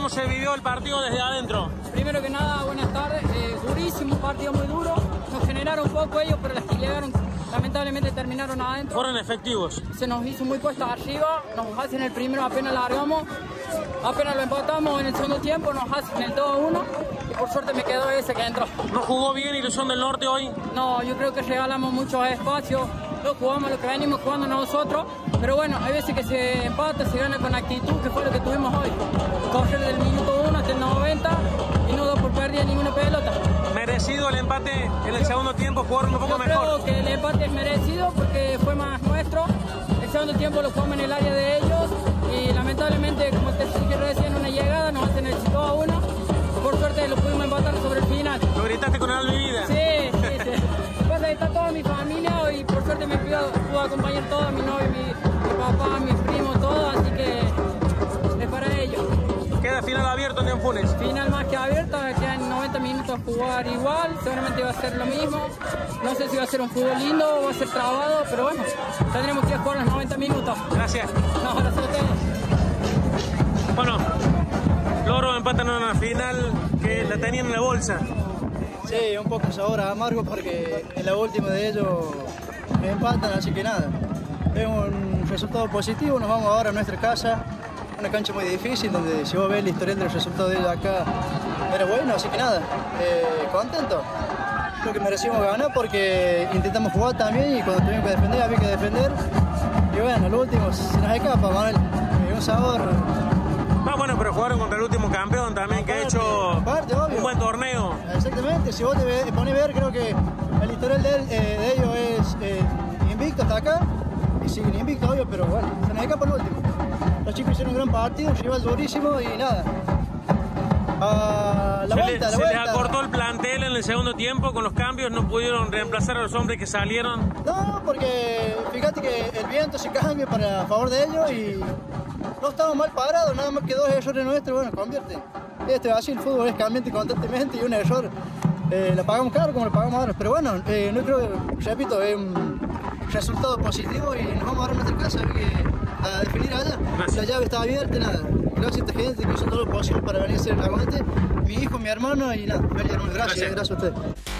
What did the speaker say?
¿Cómo se vivió el partido desde adentro? Primero que nada, buenas tardes. Durísimo, un partido muy duro. Nos generaron poco ellos, pero las que llegaron lamentablemente terminaron adentro. Fueron efectivos. Se nos hizo muy puestos arriba. Nos hacen el primero, apenas largamos. Apenas lo empatamos en el segundo tiempo, nos hacen el 2-1. Y por suerte me quedó ese que entró. ¿No jugó bien Ilusión del Norte hoy? No, yo creo que regalamos mucho espacio. No jugamos lo que venimos jugando nosotros. Pero bueno, hay veces que se empata, se gana con actitud, que fue lo que tuvimos hoy. Correr del minuto 1 hasta el 90 y no por pérdida ninguna pelota. ¿Merecido el empate en el segundo tiempo? ¿Jugaron un poco mejor? Creo que el empate es merecido porque fue más nuestro. El segundo tiempo lo jugamos en el área de ellos y lamentablemente, como te dije recién, una llegada nos hacen el 2-1. Por suerte lo pudimos empatar sobre el final. ¿Lo gritaste con alma y vida? Sí. Pues ahí está toda mi familia y por suerte me pudo acompañar toda mi novia, mi papá, mis primos, todo, así que es para ellos. ¿Queda final abierto en Funes? Final más que abierto, quedan 90 minutos a jugar igual, seguramente va a ser lo mismo. No sé si va a ser un fútbol lindo o va a ser trabado, pero bueno, tendremos que jugar los 90 minutos. Gracias. No, gracias a ustedes. Bueno, Loro empatan en una final que la tenían en la bolsa. Sí, un poco sabor amargo porque en la última de ellos me empatan, así que nada. Es un resultado positivo, nos vamos ahora a nuestra casa. Una cancha muy difícil, donde si vos ves el historial de los resultados de ellos acá, era bueno, así que nada, contento. Creo que merecimos ganar porque intentamos jugar también y cuando tuvimos que defender, había que defender. Y bueno, lo último se nos escapa, Manuel. Un sabor. Bueno, pero jugaron contra el último campeón también, que ha hecho un buen torneo. Exactamente, si vos te pones a ver, creo que el historial de ellos es invicto hasta acá. Y siguen invictos, obvio, pero bueno, se nos escapa el último. Los chicos hicieron un gran partido, un rival durísimo y nada. La vuelta. Se les acortó el plantel en el segundo tiempo con los cambios, no pudieron reemplazar a los hombres que salieron. No, porque fíjate que el viento se cambia para favor de ellos y no estamos mal parados, nada más que dos errores nuestros, bueno, convierte. Así el fútbol es cambiante constantemente y un error lo pagamos caro como lo pagamos ahora. Pero bueno, no creo, repito, es un resultado positivo y nos vamos ahora a nuestra casa a definir allá. Gracias. La llave está abierta, nada. Gracias a esta gente que hizo todo lo posible para venir a hacer el aguante. Mi hijo, mi hermano y nada, gracias a ustedes.